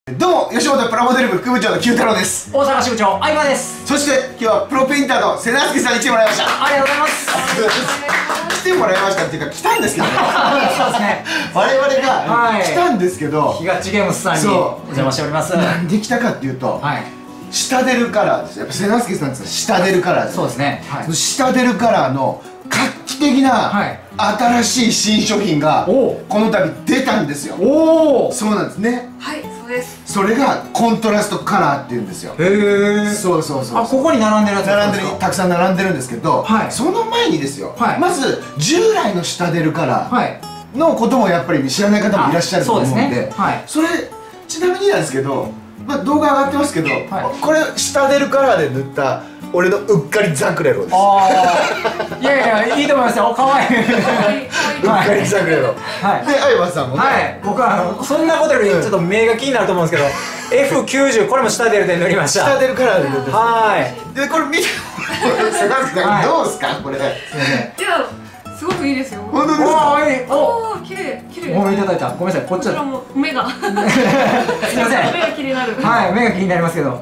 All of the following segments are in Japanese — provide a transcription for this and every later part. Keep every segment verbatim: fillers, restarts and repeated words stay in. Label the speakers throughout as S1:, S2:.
S1: どうも、吉本プラモデル部副部長の九太郎です。
S2: 大阪支部長相葉です。
S1: そして今日はプロペインターの瀬名介さんに来てもらいました。
S2: ありがとうございます。
S1: 来てもらいましたっていうか来たんですけどね。
S2: そうですね、
S1: 我々が来たんですけど、
S2: ヒガッチゲームスさんにお邪魔しております。
S1: なんで来たかっていうと、下出るカラーです。やっぱ瀬名介さんって下出るカラーです。
S2: そうですね。
S1: その下出るカラーの画期的な新しい新商品がこの度出たんですよ。おお、そうなんですね。はい、そうです。それがコントラストカラーっていうんですよ。へえ。そうそうそう。あ、ここに並んでるやつ並んでる、たくさん並んでるんですけど、その前にですよ、まず従来の下出るカラーのこともやっぱり知らない方もいらっしゃると思うんで、それちなみになんですけど、まあ動画上がってますけど、これ下出るカラーで塗った俺のうっかりザクレロです。ああ、いやいや、いいと思いますよ。可愛い。うっかりザクレロ。はい。で、相葉さんもね。はい。僕はそんなことよりちょっと目が気になると思うんですけど、エフきゅうじゅう これも下出るで塗りました。下出るカラーで塗って。はい。で、これ見て、瀬名介さんどうですかこれ。いや、
S3: すごくいいですよ。
S1: 本当ですか。
S3: おお、綺麗綺麗。
S2: お目いただいた。ごめんなさい。こっちは。
S3: 目が。すみません。目が気になる。
S2: はい、目が気になりますけど。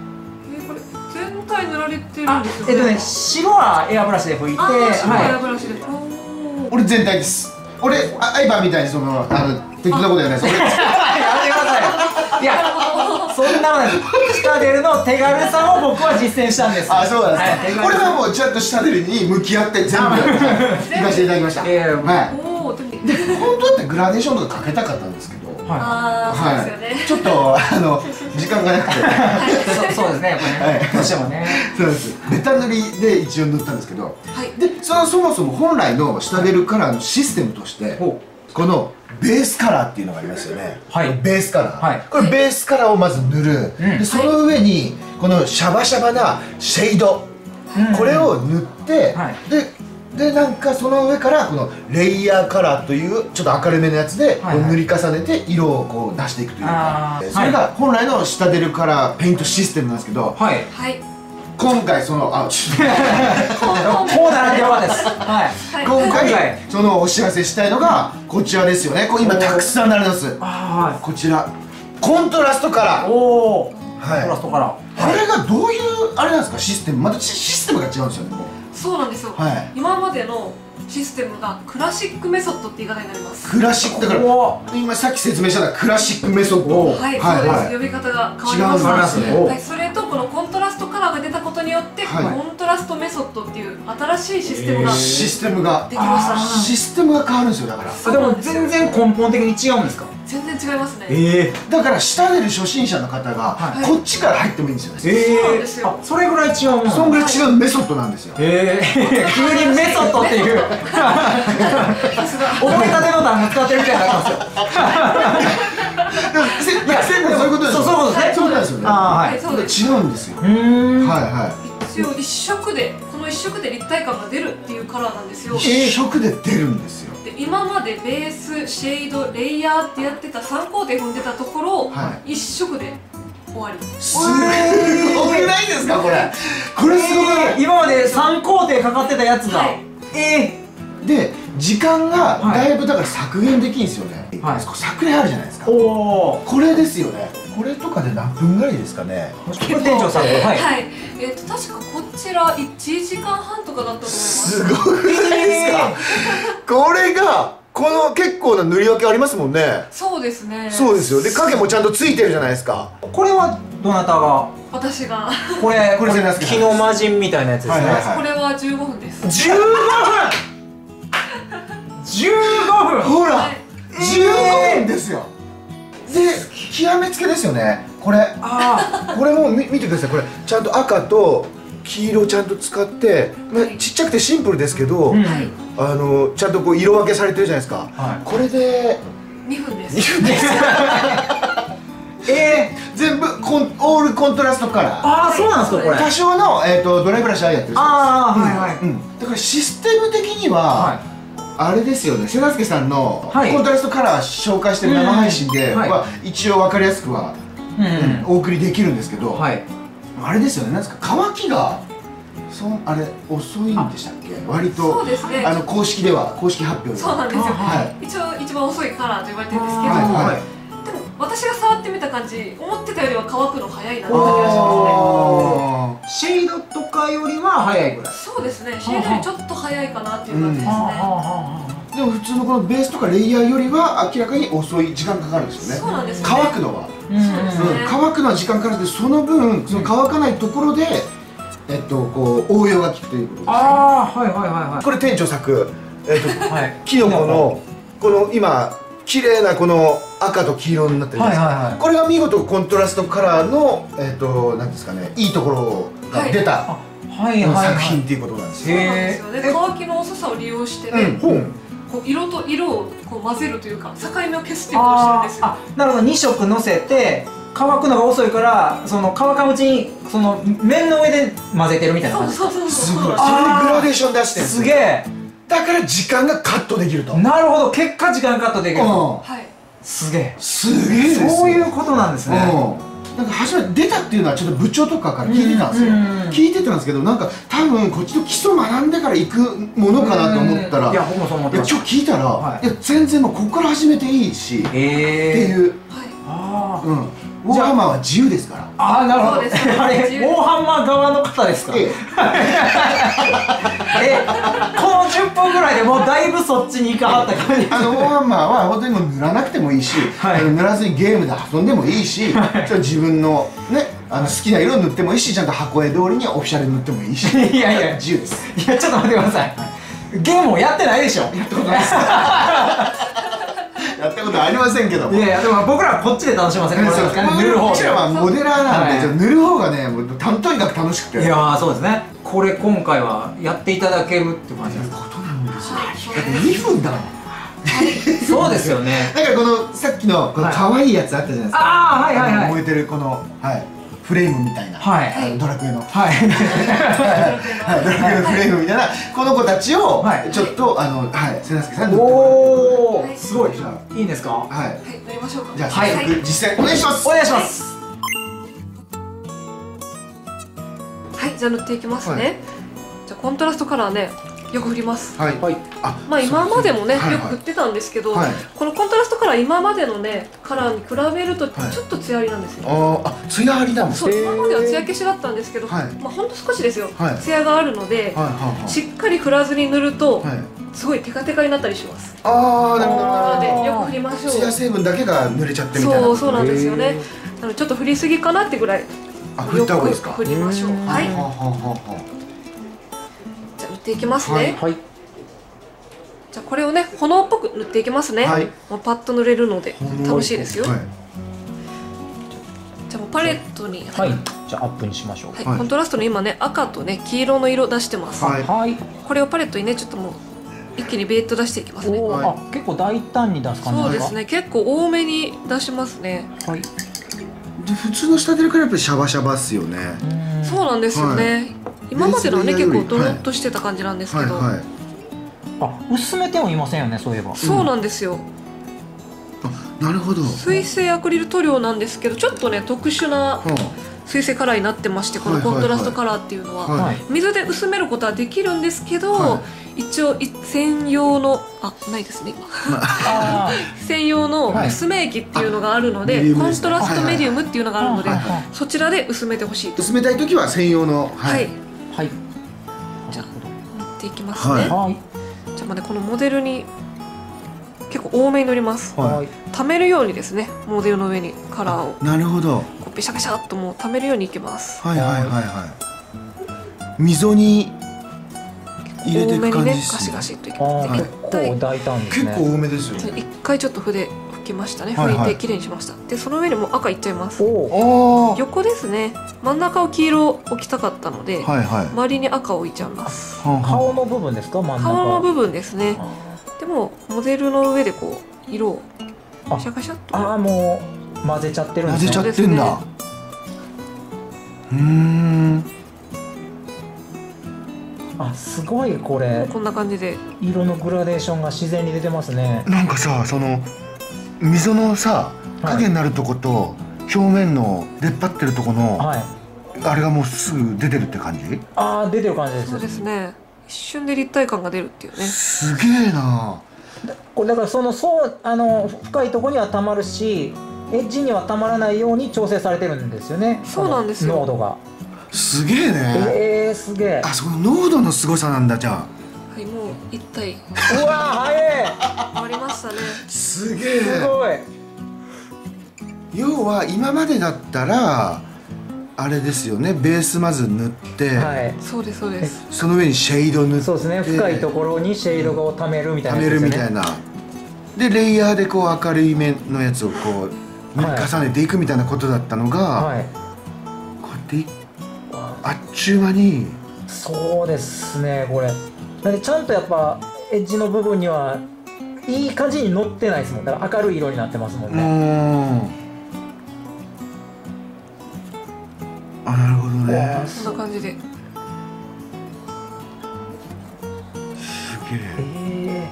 S3: 塗られてるんですよ。
S2: えっとね、白はエアブラシで拭いて、
S3: エアブラシで。
S1: 俺全体です。俺相葉みたいにそのあの適当なことやないです。やめてください。いや、そんなのないです。下出るの手軽さを僕は実践したんです。あ、そうなんですか。これはもうちゃんと下出るに向き合って全部行かせていただきました。はい。本当だってグラデーションとかかけたかったんですけど。
S3: ああ、そうですよね。
S1: ちょっとあの時間がなくて。
S2: そうですね、やっぱりね。どうしてもね。
S1: そうです。ベタ塗りで一応塗ったんですけど、で、そのそもそも本来の下出るカラーのシステムとして、このベースカラーっていうのがありますよね。はい。ベースカラー。これベースカラーをまず塗る。で、その上にこのシャバシャバなシェード、これを塗って、で。でなんかその上からこのレイヤーカラーというちょっと明るめのやつで塗り重ねて色をこう出していくというか、それが本来の下出るカラーペイントシステムなんですけど、今回そのあちょっと
S2: こうならよかったです。
S1: 今回そのお知らせしたいのがこちらですよね。これ今たくさん並んでます。こちらコントラストカラー。おお、コントラストカラー。これがどういうあれなんですか、システム。またシステムが違うんですよね。
S3: そうなんですよ。今までのシステムがクラシックメソッドって言い方になります。
S1: クラシックだから今さっき説明したのはクラシックメソッド。
S3: はい、そうです。呼び方が変わりました。はい、それとこのコントラストカラーが出たことによってコントラストメソッドっていう新しいシステムが
S1: システムが
S3: できました。
S1: システムが変わるんですよ。だから
S2: でも全然根本的に違うんですか。
S3: 全然違いますね。
S1: ええ、だから下出る初心者の方がこっちから入ってもいいんですよね。
S3: そうなんですよ。
S2: それぐらい違うもん。
S1: そんぐらい違うメソッドなんですよ。
S2: ええ、急にメソッドっていう思い立ての単語使ってるみたいになってますよ。
S1: いや、そういうことです。そうそうですね。そうなんですよね。はい、そうです。違うんですよ。はいはい。
S3: 一応一色でこの一色で立体感が出るっていうカラーなんですよ。
S1: 一色で出るんですよ。
S3: 今までベース、シェード、レイヤーってやってたさん工程踏んでたところを一色で終わり。
S1: すごくないですかこれ。これすごい。
S2: 今までさん工程かかってたやつがえ
S1: えで時間がだいぶだから削減できるんですよね。削減あるじゃないですか。これですよね。これとかで何分ぐらいですかね。
S2: 店長さん。はい。
S3: えっと確かこちらいちじかんはんとかだったと思います。
S1: すごくないですか。これがこの結構な塗り分けありますもんね。
S3: そうですね。
S1: そうですよ。で影もちゃんとついてるじゃないですか。
S2: これはどなたが？
S3: 私が。
S2: これこれ木の魔人みたいなやつですね。
S3: これはじゅうごふんです。
S2: じゅうごふん。じゅうごふん。
S1: ほらじゅうごふんですよ。で極めつけですよね。これあこれも見てください。これちゃんと赤と黄色をちゃんと使って、まあ、ちっちゃくてシンプルですけど、あのちゃんとこう色分けされてるじゃないですか。これで
S3: にふんです。
S1: にふんです。えー、全部コンオールコントラストカラー。
S2: ああ、そうなんですかこれ。
S1: 多少のえっとドライブラシああやってる。
S2: ああ、はいはい。
S1: だからシステム的にはあれですよね。瀬名介さんのコントラストカラー紹介してる生配信では一応分かりやすくはお送りできるんですけど、あれですよね。なんですか乾きがそあれ遅いんでしたっけ。割とあの公式では公式発表で
S3: そうなんですよ。一応一番遅いカラーと言われてるんですけど、でも私が触ってみた感じ、思ってたよりは乾くの早いなって感じがします
S2: ね。シェードとかよりは早いぐらい。
S3: そうですね、シェードよりちょっと早いかなっていう感じですね。
S1: でも普通のこのベースとかレイヤーよりは明らかに遅い時間かかるんですよね。
S3: そうなんですね。
S1: 乾くのは。
S3: そうですね。
S1: 乾くのは時間かかるんで、その分その乾かないところでえっとこう応用が効くということです。
S2: ああ、はいはいはいはい。
S1: これ店長作えっとキノコのこの今綺麗なこの赤と黄色になってるじゃないですか。これが見事コントラストカラーのえっとなんですかね、いいところが出た作品っていうことなんですよ。
S3: そうなんですよね。乾きの遅さを利用してね、こう色と色をこう混ぜるというか境目を消すっていうことをしてるんですよ。
S2: あ、なるほど。に色乗せて乾くのが遅いから、その乾かんうちにその面の上で混ぜてるみたいな感じ。
S3: そうそうそう。
S1: すごい。それでグラデーション出してるんです。
S2: すげえ。
S1: だから時間がカットできると。
S2: なるほど。結果時間カットできると。
S3: はい。
S2: すげえ。
S1: すげえです。
S2: そういうことなんですね。
S1: なんか初めて出たっていうのはちょっと部長とかから聞いてたんですよ。聞いてたんですけど、なんか多分こっちの基礎学んでから行くものかなと思ったら、
S2: いや僕もそう思ってました。
S1: 今日聞いたら、いや全然もうここから始めていいしっていう。ああ。うん。ウォーハンマーは自由ですから。
S2: ああ、なるほど。あれ、ウォーハンマー側の方ですか。え、このじゅっぷんぐらいでもうだいぶそっちに行かはった感じ。
S1: あのウォーハンマーは本当にもう塗らなくてもいいし、塗らずにゲームで遊んでもいいし、自分のね、あの好きな色を塗ってもいいし、ちゃんと箱絵通りにオフィシャルで塗ってもいいし。
S2: いやいや、
S1: 自由です。
S2: いや、ちょっと待ってください。ゲームをやってないでしょ。やったことないです。
S1: やったことありませんけども。
S2: いやいや、でも僕らはこっちで楽しませてもらうんですかね。塗る方。
S1: うちらはモデラーなんで、塗る方がね、もうとにかく楽しくて。
S2: いやー、そうですね。これ今回はやっていただけるっていう感じですか。
S1: ことなんですよ。だってにふんだもん。
S2: そうですよね。
S1: だからこのさっきのこの可愛いやつあったじゃないですか。
S2: ああ、はいはいはい。
S1: 燃えてるこのはいフレームみたいな。はい。ドラクエの。はい。ドラクエのフレームみたいなこの子たちをちょっとあのはい瀬名介さんに塗ってもらう。おお、すごい。じゃあ
S2: いいんですか。
S1: はい。
S3: はい、塗りましょうか。
S1: じゃあ早速実践お願いします。
S2: お願いします。
S3: はい、じゃあ塗っていきますね。じゃあコントラストカラーね、よく振ります。はい。あ、まあ今までもねよく振ってたんですけど、このコントラストカラー今までのねカラーに比べるとちょっと艶ありなんですよ。
S1: ああ、艶ありだもん。
S3: そう、今までは艶消しだったんですけど、まあほんと少しですよ。艶があるので、しっかり振らずに塗るとすごいテカテカになったりします。
S1: ああ、なるほど。
S3: なのでよく振りましょう。
S1: 艶成分だけが塗れちゃってみたいな。
S3: そうそうなんですよね。なのでちょっと振りすぎかなってぐらい。
S1: あ、振った方がいいですか。
S3: 振りましょう。はい。じゃあ塗っていきますね。はい。じゃあこれをね炎っぽく塗っていきますね。はい。もうパッと塗れるので楽しいですよ。はい。じゃあもうパレットに。
S2: はい。じゃあアップにしましょう。
S3: はい。コントラストの今ね赤とね黄色の色出してます。はい。これをパレットにねちょっともう一気にベーッと出していきますね。
S2: あ、結構大胆に出す感じですか。
S3: そうですね。結構多めに出しますね。はい。
S1: で普通の仕立てるからやっぱりシャバシャバっすよね。
S3: そうなんですよね。今までのはね結構ドロッとしてた感じなんですけど。
S2: あ、薄めてもいませんよね、そういえば。
S3: そうなんですよ。
S1: あ、なるほど。
S3: 水性アクリル塗料なんですけど、ちょっとね特殊な水性カラーになってまして、このコントラストカラーっていうのは水で薄めることはできるんですけど、一応専用のあないですね今専用の薄め液っていうのがあるので、コントラストメディウムっていうのがあるので、そちらで薄めてほしいと。
S1: 薄めたい時は専用の。
S3: はいはい。じゃあ塗っていきますね。じゃあまあねこのモデルに結構多めに塗ります。溜めるようにですね、モデルの上にカラーを。
S1: なるほど。
S3: こうペシャペシャっともう溜めるようにいきます。
S1: はいはいはいはい。溝に入れていく感じですね。
S3: ガシガシといきます。
S2: 結構大胆ですね。
S1: 結構多めですよ。
S3: 一回ちょっと筆拭きましたね。拭いてきれいにしました。でその上にも赤いっちゃいます。横ですね。真ん中を黄色置きたかったので、周りに赤を置いちゃいます。
S2: 顔の部分ですか、真ん中。
S3: 顔の部分ですね。でもモデルの上でこう色をシャカシャッと。
S2: ああ、もう混ぜちゃってるんですね。
S1: 混ぜちゃってんだ。うん。
S2: あ、すごいこれ。
S3: こんな感じで
S2: 色のグラデーションが自然に出てますね。
S1: なんかさ、その溝のさ影になるとこと表面の出っ張ってるとこの、はい、あれがもうすぐ出てるって感じ。
S2: ああ、出てる感じです。
S3: そうですね。一瞬で立体感が出るっていうね。
S1: すげえな。
S2: これだからそのそうあの深いところにはたまるし、 エッジにはたまらないように調整されてるんですよね。
S3: そうなんですよ、
S2: 濃度が。
S1: すげえね。
S2: えー、すげえ。
S1: あ、その濃度のすごさなんだ。じゃあ、
S3: はい、もう一体
S2: うわー、早い。
S3: ありましたね。
S1: すげえ。
S2: すごい。
S1: 要は今までだったらあれですよね、ベースまず塗って、
S2: はい、
S3: そうですそうです。
S1: その上にシェード塗って、
S2: そうですね、深いところにシェードをためるみたいな、
S1: ためるみたいな。でレイヤーでこう明るい面のやつをこう重ねていくみたいなことだったのが、はい、こうやってあっちゅう間に。
S2: そうですね、これなんでちゃんとやっぱエッジの部分にはいい感じに乗ってないですもん。だから明るい色になってますもんね。
S1: あ、なるほどね。
S3: そんな感じで。
S1: すげえ。
S2: え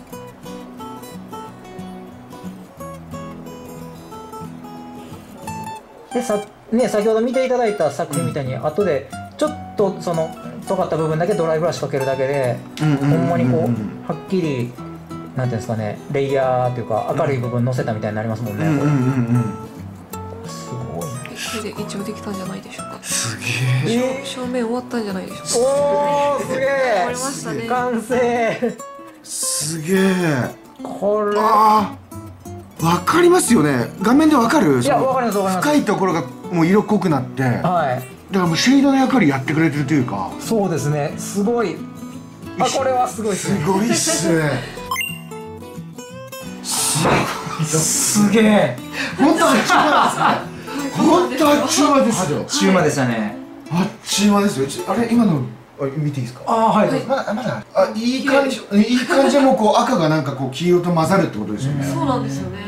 S2: ー、でさ、ね、先ほど見ていただいた作品みたいに、うん、後でちょっとその尖った部分だけドライブラシかけるだけで、ほんまにこうはっきりなんていうんですかね、レイヤーというか明るい部分乗せたみたいになりますもんね。すごいね。
S3: これで一応できたんじゃないでしょうか。
S1: すげ
S3: え。正面終わったんじゃないでしょうか。
S2: おお、すげえ。
S3: 終わりましたね。
S2: 完成。
S1: すげえ。
S2: これ。
S1: ああ、わかりますよね。画面でわかる？
S2: いや、わかりますわかります。
S1: 深いところがもう色濃くなって。はい。だからもうシェードの役割やってくれてるというか。
S2: そうですね。すごい。あ、これはすごいっすね。
S1: すごいっすね。
S2: すげえ。
S1: 本当あっちゅう間ですね。本当あっちゅう間ですよ。
S2: あっちゅう間でしたね。
S1: あっちゅう間ですよ。あれ今の見ていいですか？
S2: ああ、はい。
S1: まだまだ。あ、いい感じ。いい感じでもうこう赤がなんかこう黄色と混ざるってことですよね。
S3: そうなんですよね。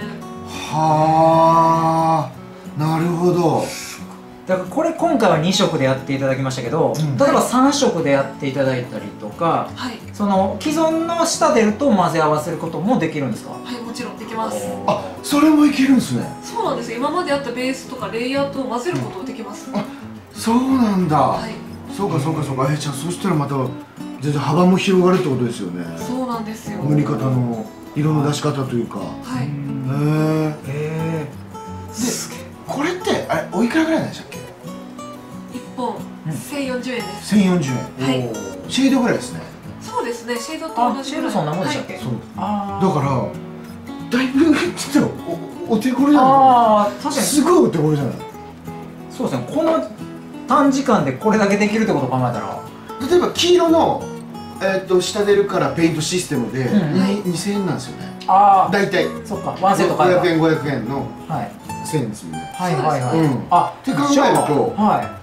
S1: はあ、なるほど。
S2: だからこれ今回はに色でやっていただきましたけど、うん、例えばさん色でやっていただいたりとか、はい、その既存の下出ると混ぜ合わせることもできるんですか？
S3: はい、もちろんできます。
S1: あ、それもいけるんですね。
S3: そうなんです。今までやったベースとかレイヤーと混ぜることができます、ね。
S1: あ、そうなんだ。はい、そうかそうかそうか。え、じゃあそしたらまた全然幅も広がるってことですよね。
S3: そうなんですよ。
S1: 塗り方の色の出し方というか。はい。へえ。で、これってあれおいくらぐらいなんでしたっけ？
S3: 一本千四十円です。
S1: 千四十円。
S3: はい。
S1: シェードぐらいですね。
S3: そうですね。シェードと同じ。
S2: シェードそんなもんでしたっけ？
S1: そう。ああ。だからだいぶちょっとお手頃じゃない。
S2: ああ、確かに。
S1: すごいお手頃じゃない。
S2: そうですね。この短時間でこれだけできるってことを考えたら、
S1: 例えば黄色のえっと下出るからペイントシステムでにせんえんなんですよね。ああ。だいたい。そっか。ワンセット買えばごひゃくえんごひゃくえんのせんえんですよね。はいはいはい。あ、って考えると、はい。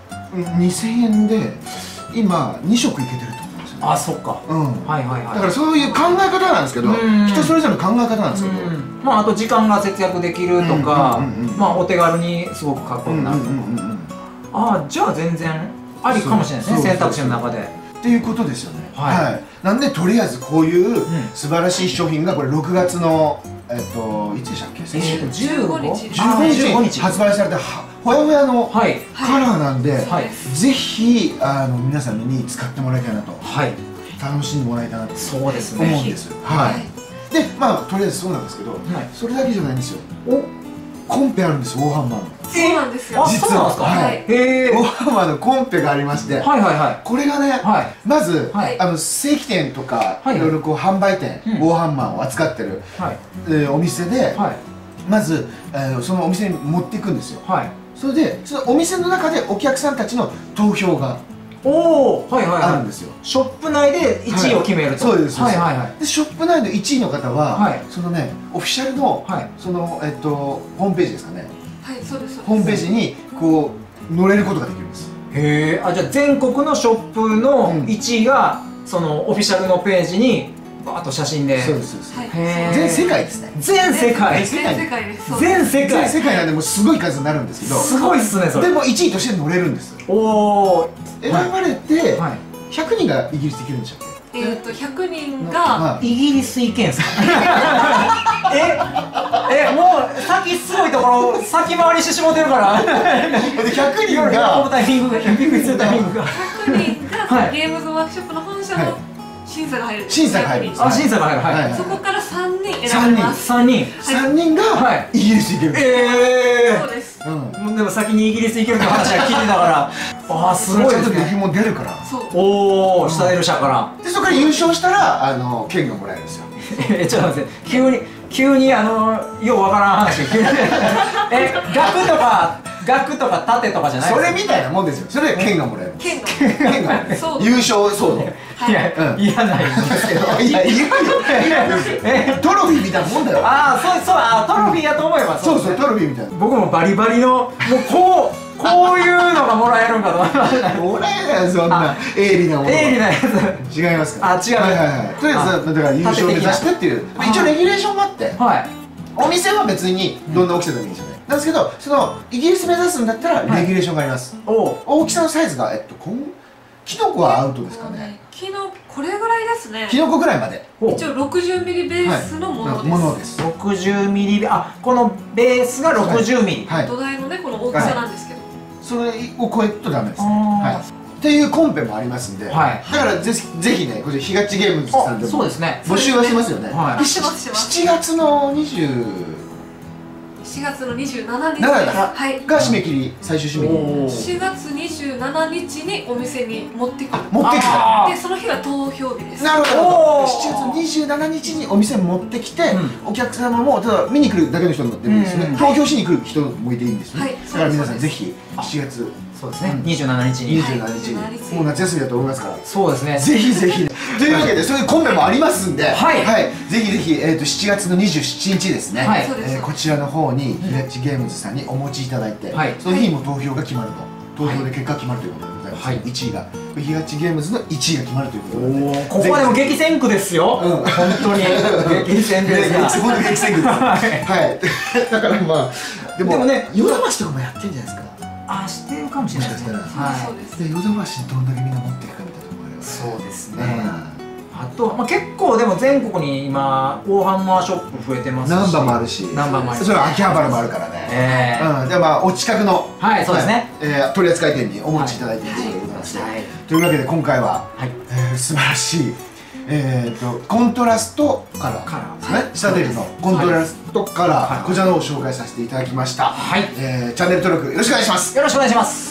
S1: にせんえんで今に色いけてるってことですよね。あ、そっか。うん。はいはいはい。だからそういう考え方なんですけど、人それぞれの考え方なんですけど、まああと時間が節約できるとか、まあお手軽にすごくかっこよくなるとか。ああ、じゃあ全然ありかもしれないですね、選択肢の中で。っていうことですよね。はい。なんでとりあえずこういう素晴らしい商品がこれろくがつのえっといつでしたっけ？
S3: えっとじゅうごにち。
S1: じゅうごにち発売されたほやほやのカラーなんで、ぜひあの皆さんに使ってもらいたいなと、楽しんでもらいたいなと思うんです。はい。で、まあとりあえずそうなんですけど、それだけじゃないんですよ。コンペあるんですよ、オーハンマーの。
S3: そうなんですよ。
S1: 実は、はい、オーハンマーのコンペがありまして、はいはいはい。これがね、まずあの正規店とかいろいろこう販売店、オーハンマーを扱ってるお店で、まずそのお店に持っていくんですよ。それでそのお店の中でお客さんたちの投票がおお、はいはい、あるんですよ。ショップ内でいちいを決めると。そうです。はいはいはい。でショップ内のいちいの方はそのねオフィシャルのそのえっとホームページですかね。はい、そうです。ホームページにこう載れることができるんです。へえ。あ、じゃあ全国のショップのいちいがそのオフィシャルのページにバーッと写真で。そうです。全世界ですね。全世界。全世界です。全世界。全世界なんでもうすごい数になるんですけど。すごいっすねそれ。でもいちいとして載れるんです。おお。選ばれてひゃくにんがイギリスできるんでしたっけ？えっとひゃくにんがイギリス行けんすか？ええ、もう先すごいところ先回りしてしもてるから。ひゃくにんがこのタイミングがびっくりするタイミングがひゃくにんがゲームズワークショップの本社の審査が入るんです。審査が入る。あ、審査が入る。はい。そこからさんに
S3: 人選べます。
S2: さんにん
S1: さんにんがイギリス行ける。
S2: ええ、
S3: そうです。
S2: うん、でも先にイギリス行けるって話は聞いてたからああすごいですね。
S1: ちゃんと部品も出るから。
S2: おお、シュタイル社から
S1: でそこから優勝したらあの券がもらえるんですよ。
S2: え、ちょっと待って、急に急にあのようわからん話急にえ、額とか額とか盾とかじゃない？
S1: それみたいなもんですよ。それで券がもらえる。
S3: 券が
S1: 券が優勝そう。
S2: いや、いらないんですけど。
S1: いや、いるよ。え、トロフィーみたいなもんだよ。
S2: ああ、そうそう、あトロフィーやと思えば
S1: そうそう、トロフィーみたいな。
S2: 僕もバリバリのもうこうこういうのがもらえるんかと思いました。
S1: もらえないよそんな鋭利なもの。
S2: 鋭利なやつ。
S1: 違いますか。
S2: あ、違う。
S1: はいはいはい。とりあえずだから優勝目指してっていう一応レギュレーションがあって。はい。お店は別にどんな大きさでもいいんですよね。なんですけど、そのイギリス目指すんだったらレギュレーションがあります。大きさのサイズがえっとこんキノコはアウトですかね。
S3: キノこれぐらいですね。
S1: キノコぐらいまで。
S3: 一応ろくじゅうミリベースのものです。
S1: ものです。
S2: ろくじゅうミリ、あ、このベースがろくじゅうミリ。
S3: 土台のねこの大きさなんですけど。
S1: それを超えるとダメですね。はい。っていうコンペもありますんで、だからぜひぜひね、これひがっちゲームズさんでも募集はしますよね。しちがつのにじゅう
S3: しがつのにじゅうしちにち
S1: が締め切り、最終締め切り。
S3: しがつにじゅうしちにちにお店に持ってくる。
S1: 持ってくる。
S3: でその日は投票日です。
S1: なるほど。しちがつのにじゅうしちにちにお店に持ってきて、お客様もただ見に来るだけの人もいいんですね。投票しに来る人もいていいんですね。だから皆さんぜひしちがつ
S2: そうですね、にじゅうしちにちに
S1: にじゅうしちにちにもう夏休みだと思いますから、
S2: そうですね、
S1: ぜひぜひというわけでそういうコンペもありますんで、はいぜひぜひえっとしちがつのにじゅうしちにちですね、こちらの方にひがっちゲームズさんにお持ちいただいて、その日にも投票が決まると、投票で結果が決まるということでございます。いちいがひがっちゲームズのいちいが決まるということで、
S2: ここはでも激戦区ですよ、本当に激戦区です。
S1: 本当に激戦区です。はいだからまあでもね、ヨドバシとかもやってんじゃないですか。
S2: あ、知ってるかもしれないですね。
S1: で、ヨドバシどんだけみんな持っていくかみたいなところあります。
S2: そうですね。あと、まあ、結構でも全国に今大ハンマーショップ増えてますし、
S1: ナンバーもあるし、
S2: ナンバーもあるし、
S1: それは秋葉原もあるからね。うん、で、まあお近くの、はい、そうですね。取扱店にお持ちいただいているということでございまして、というわけで今回は素晴らしい。えっとコントラストカラーですね。シャネルのコントラストカラー、こちらのを紹介させていただきました。はい。チャンネル登録よろしくお願いします。
S2: よろしくお願いします。